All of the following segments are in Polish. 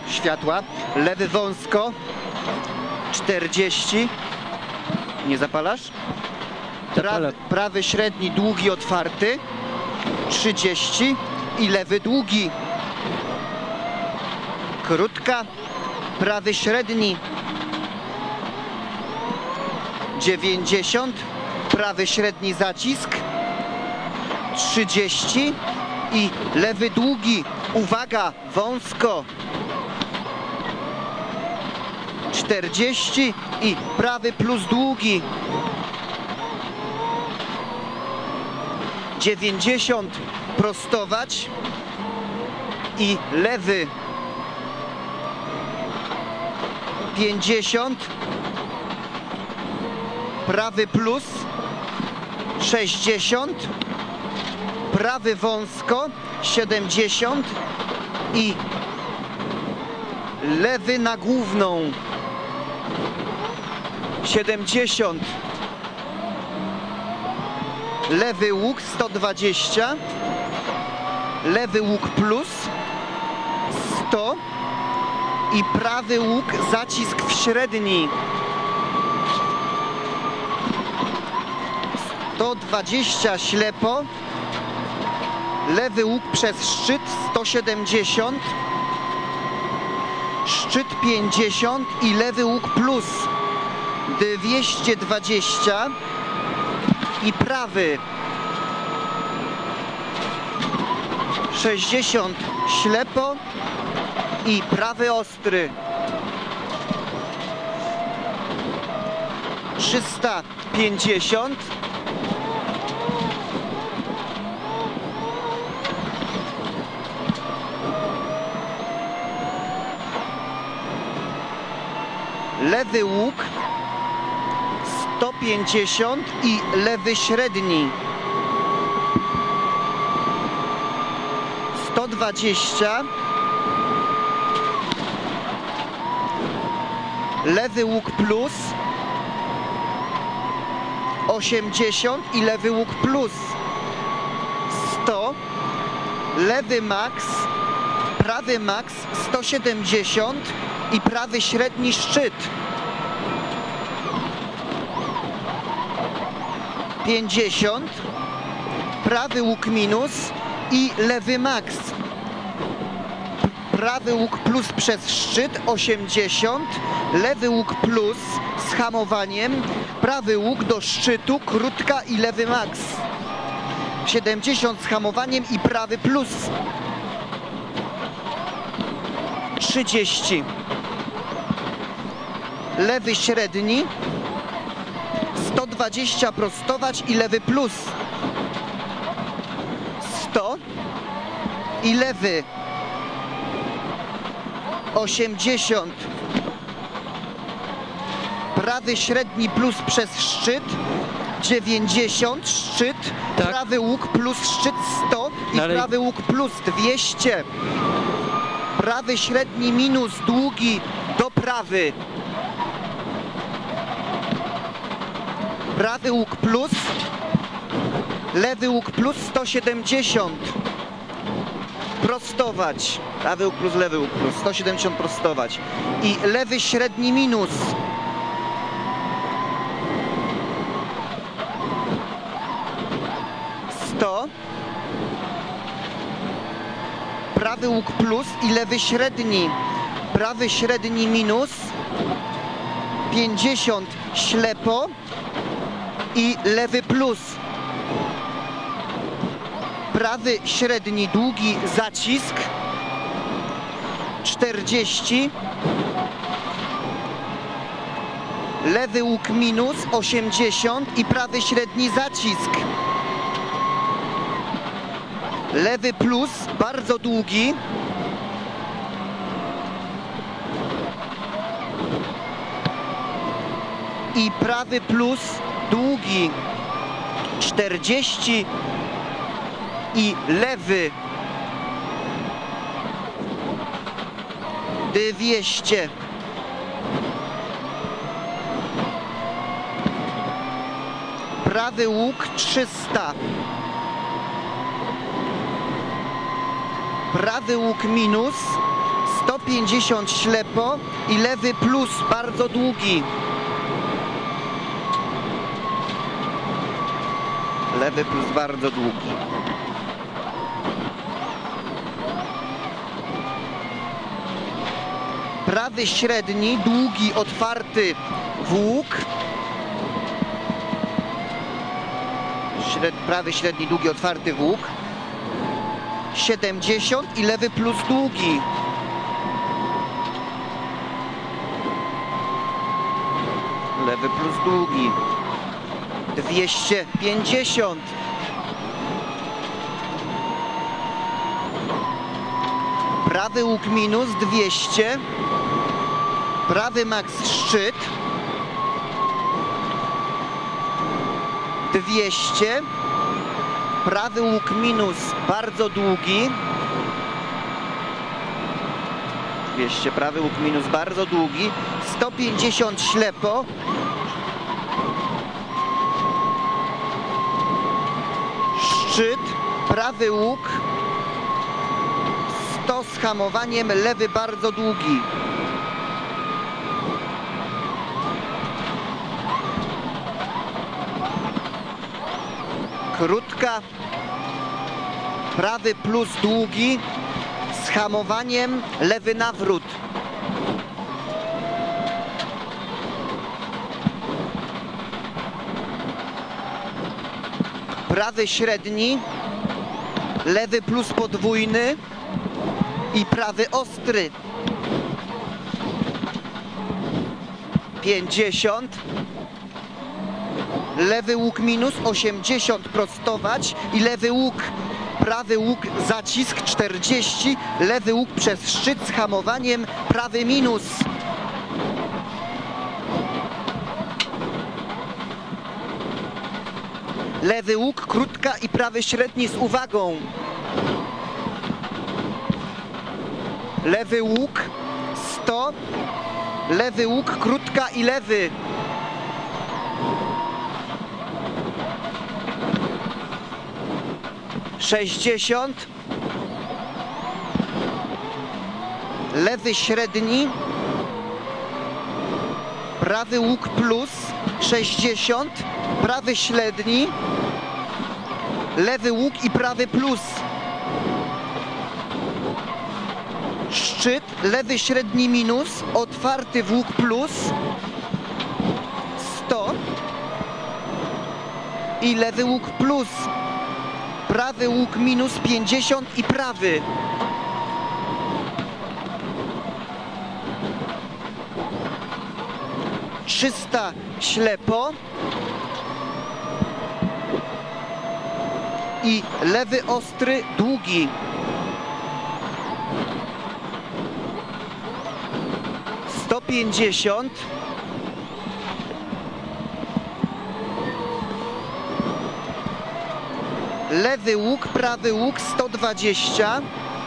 światła. Lewy wąsko. 40. Nie zapalasz? Prawy średni, długi, otwarty. 30. I lewy długi. Krótka. Prawy średni. 90. Prawy średni zacisk. 30. I lewy długi. Uwaga, wąsko. 40 i prawy plus długi. 90, prostować i lewy. 50, prawy plus. 60, prawy wąsko. 70 i lewy na główną. 70. Lewy łuk 120. Lewy łuk plus 100 i prawy łuk zacisk w średni. 120 ślepo. Lewy łuk przez szczyt 170. Szczyt 50 i lewy łuk plus 220 i prawy 60 ślepo i prawy ostry. 350. Lewy łuk 150 i lewy średni. 120. Lewy łuk plus 80 i lewy łuk plus 100. Lewy max, prawy max 170 i prawy średni szczyt. 50, prawy łuk minus i lewy max. Prawy łuk plus przez szczyt 80, lewy łuk plus z hamowaniem, prawy łuk do szczytu, krótka i lewy max. 70 z hamowaniem i prawy plus. 30. Lewy średni. 120 prostować i lewy plus. 100 i lewy 80. Prawy średni plus przez szczyt 90, szczyt, tak. Prawy łuk plus szczyt 100 i dalej. Prawy łuk plus 200. Prawy średni minus długi do prawy. Prawy łuk plus, lewy łuk plus 170. Prostować. Prawy łuk plus, lewy łuk plus 170 prostować. I lewy średni minus. Prawy łuk plus i lewy średni. Prawy średni minus. 50 ślepo i lewy plus. Prawy średni długi zacisk. 40. Lewy łuk minus 80 i prawy średni zacisk. Lewy plus bardzo długi. I prawy plus długi. 40 i lewy 200. Prawy łuk 300. Prawy łuk minus 150. 150 ślepo i lewy plus bardzo długi. Lewy plus bardzo długi. Prawy średni, długi, otwarty w łuk. Prawy średni, długi, otwarty w łuk. 70 i lewy plus długi. Lewy plus długi. 250. Prawy łuk minus 200. Prawy max szczyt. 200. Prawy łuk minus bardzo długi. 200. Prawy łuk minus bardzo długi. 150 ślepo. Szczyt. Prawy łuk. 100 z hamowaniem. Lewy bardzo długi. Krótka, prawy plus długi, z hamowaniem, lewy nawrót. Prawy średni, lewy plus podwójny i prawy ostry. 50. Lewy łuk minus 80 prostować i lewy łuk, prawy łuk zacisk 40, lewy łuk przez szczyt z hamowaniem, prawy minus. Lewy łuk, krótka i prawy średni z uwagą. Lewy łuk 100, lewy łuk, krótka i lewy. $60. Lewy średni. Prawy łuk plus 60. Prawy średni. Lewy łuk i prawy plus. Szczyt. Lewy średni minus. Otwarty w łuk plus. 100. I lewy łuk plus. Prawy łuk minus 50 i prawy. $300 ślepo. I lewy ostry, długi. $150. Lewy łuk, prawy łuk 120.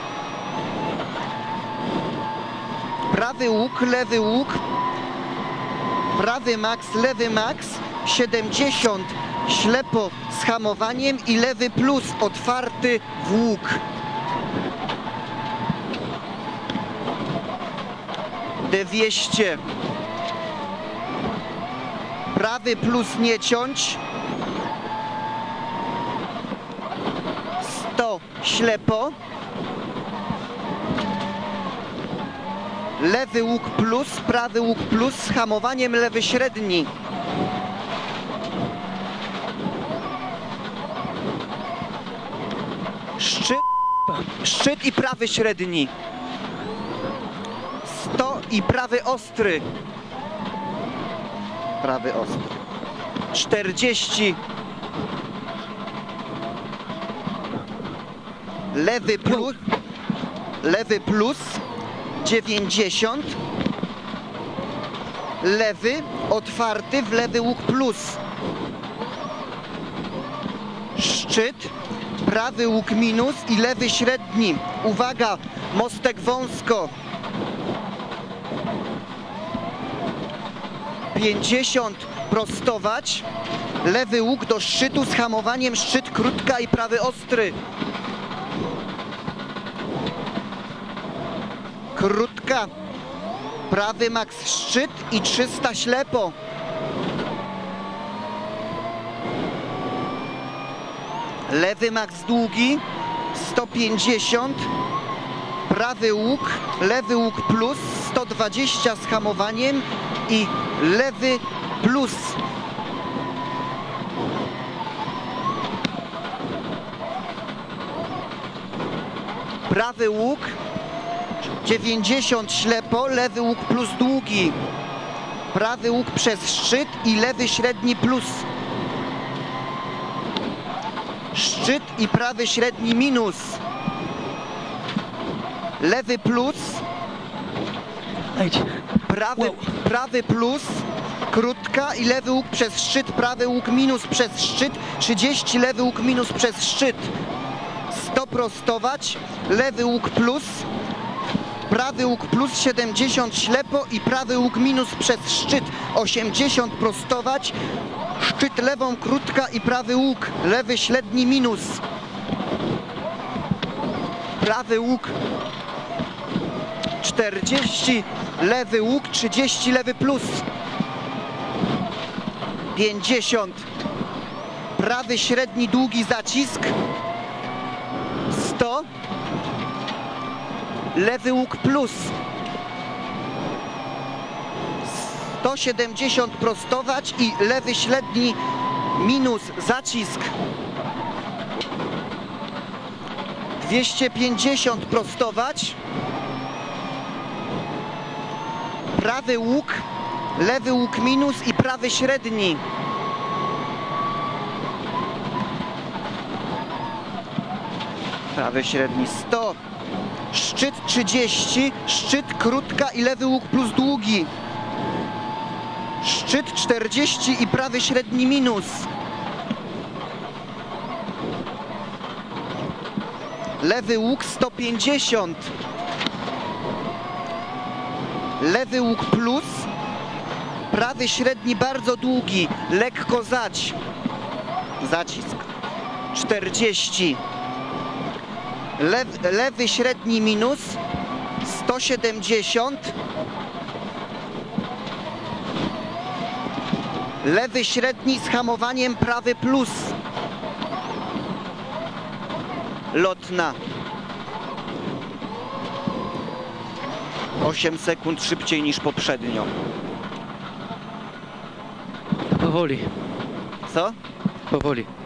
Prawy łuk, lewy łuk. Prawy max, lewy max 70. Ślepo z hamowaniem i lewy plus otwarty w łuk. 200. Prawy plus nie ciąć. 100 ślepo. Lewy łuk plus, prawy łuk plus z hamowaniem, lewy średni. Szczyt i prawy średni. 100 i prawy ostry. Prawy ostry. 40. Lewy plus 90. Lewy otwarty w lewy łuk plus. Szczyt, prawy łuk minus i lewy średni. Uwaga, mostek wąsko. 50 prostować. Lewy łuk do szczytu z hamowaniem, szczyt krótka i prawy ostry. krótka, prawy maks szczyt i 300 ślepo. Lewy maks długi, 150, prawy łuk, lewy łuk plus, 120 z hamowaniem i lewy plus. Prawy łuk, 90 ślepo, lewy łuk plus długi. Prawy łuk przez szczyt i lewy średni plus. Szczyt i prawy średni minus. Lewy plus. Prawy plus, krótka i lewy łuk przez szczyt, prawy łuk minus przez szczyt, 30, lewy łuk minus przez szczyt. 100 prostować, lewy łuk plus, prawy łuk plus 70 ślepo i prawy łuk minus przez szczyt, 80 prostować, szczyt lewą krótka i prawy łuk, lewy średni minus. Prawy łuk 40, lewy łuk 30, lewy plus. 50, prawy średni długi zacisk. 100, lewy łuk plus. 170 prostować i lewy średni minus zacisk. 250 prostować. Prawy łuk, lewy łuk minus i prawy średni. Prawy średni 100. Szczyt 30, szczyt krótka i lewy łuk plus długi. Szczyt 40 i prawy średni minus. Lewy łuk 150. Lewy łuk plus. Prawy średni bardzo długi, lekko zacisk. 40. Lewy średni minus, 170. Lewy średni z hamowaniem, prawy plus. Lotna. 8 sekund szybciej niż poprzednio. Powoli. Co? Powoli.